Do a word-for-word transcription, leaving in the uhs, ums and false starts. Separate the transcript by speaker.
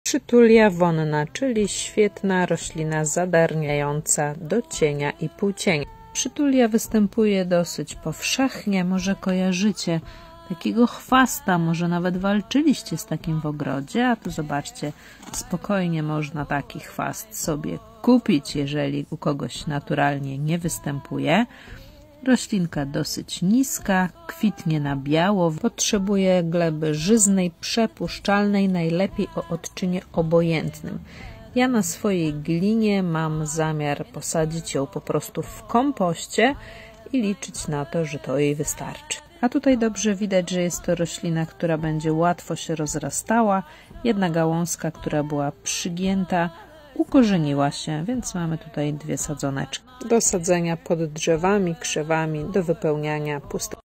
Speaker 1: Przytulia wonna, czyli świetna roślina zadarniająca do cienia i półcienia. Przytulia występuje dosyć powszechnie, może kojarzycie takiego chwasta, może nawet walczyliście z takim w ogrodzie, a tu zobaczcie, spokojnie można taki chwast sobie kupić, jeżeli u kogoś naturalnie nie występuje. Roślinka dosyć niska, kwitnie na biało, potrzebuje gleby żyznej, przepuszczalnej, najlepiej o odczynie obojętnym. Ja na swojej glinie mam zamiar posadzić ją po prostu w kompoście i liczyć na to, że to jej wystarczy. A tutaj dobrze widać, że jest to roślina, która będzie łatwo się rozrastała. Jedna gałązka, która była przygięta, ukorzeniła się, więc mamy tutaj dwie sadzoneczki. Do sadzenia pod drzewami, krzewami, do wypełniania pustych.